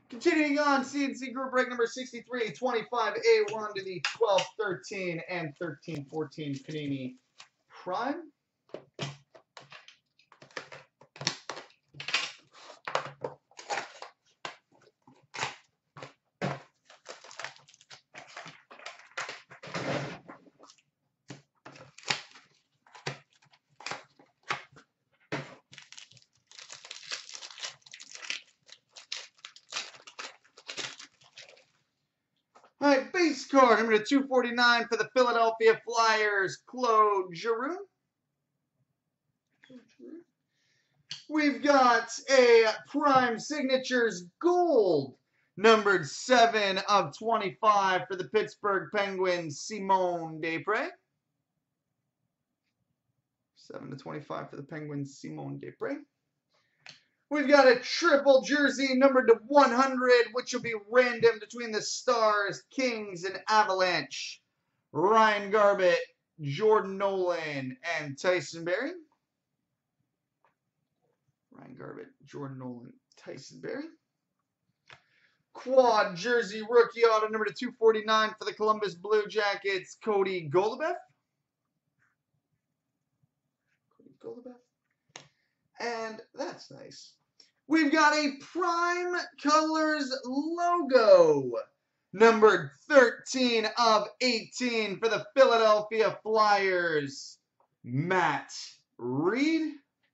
Continuing on, CNC group break number 63, 25A1 to the 12, 13, and 13, 14 Panini Prime. All right, base card number 249 for the Philadelphia Flyers, CloutsnChara. We've got a Prime Signatures Gold, numbered 7 of 25 for the Pittsburgh Penguins, Simon Desprez. 7 to 25 for the Penguins, Simon Desprez. We've got a triple jersey numbered to 100, which will be random between the Stars, Kings, and Avalanche. Ryan Garbett, Jordan Nolan, and Tyson Barrie. Ryan Garbett, Jordan Nolan, Tyson Barrie. Quad jersey rookie auto number to 249 for the Columbus Blue Jackets, Cody Golubov. And that's nice. We've got a Prime Colors logo, numbered 13 of 18 for the Philadelphia Flyers, Matt Reed.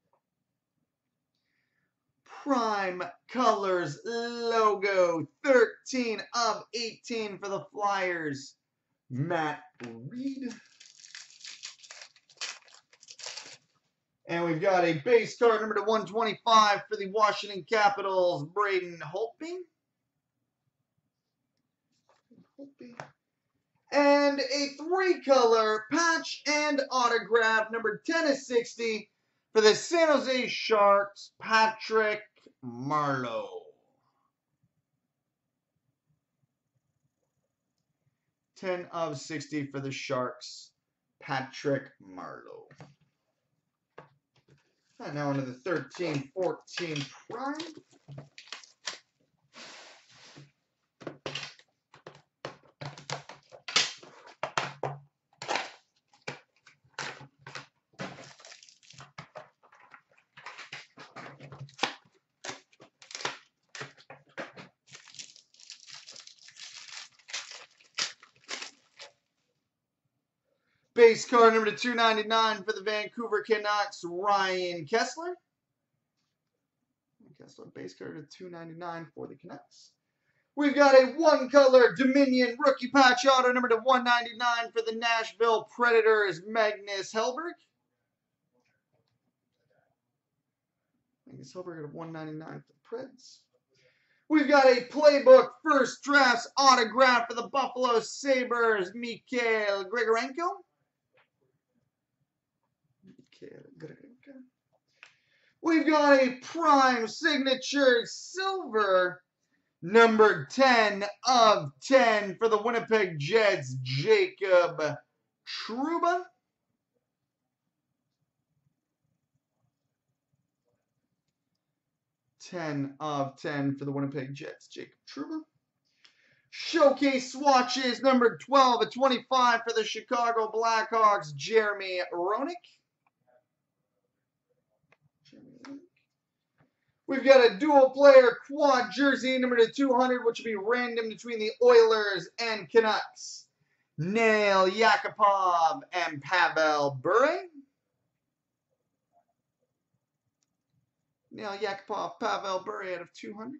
Prime Colors logo, 13 of 18 for the Flyers, Matt Reed. And we've got a base card number to 125 for the Washington Capitals, Braden Holtby. And a 3-color patch and autograph number 10 of 60 for the San Jose Sharks, Patrick Marleau. $10 of 60 for the Sharks, Patrick Marleau. And now into the 13, 14 Prime. Base card number to 299 for the Vancouver Canucks, Ryan Kesler. Base card to 299 for the Canucks. We've got a 1-color Dominion rookie patch auto number to 199 for the Nashville Predators, Magnus Hellberg. Magnus Hellberg at 199 for the Preds. We've got a playbook first drafts autograph for the Buffalo Sabres, Mikhail Grigorenko. We've got a Prime Signature Silver, number 10 of 10 for the Winnipeg Jets, Jacob Trouba. $10 of 10 for the Winnipeg Jets, Jacob Trouba. Showcase swatches, number 12 of 25 for the Chicago Blackhawks, Jeremy Roenick. We've got a dual player quad jersey number to 200, which will be random between the Oilers and Canucks, Nail Yakupov and Pavel Bure. Nail Yakupov, Pavel Bure out of 200.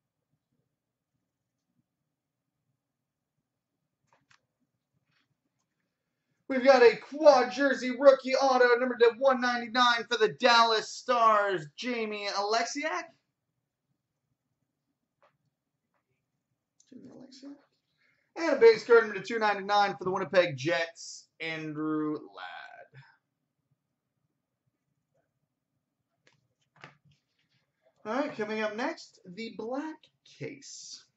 We've got a quad jersey rookie auto number to 199 for the Dallas Stars, Jamie Alexiak. And a base card number to 299 for the Winnipeg Jets, Andrew Ladd. All right, coming up next, the black case.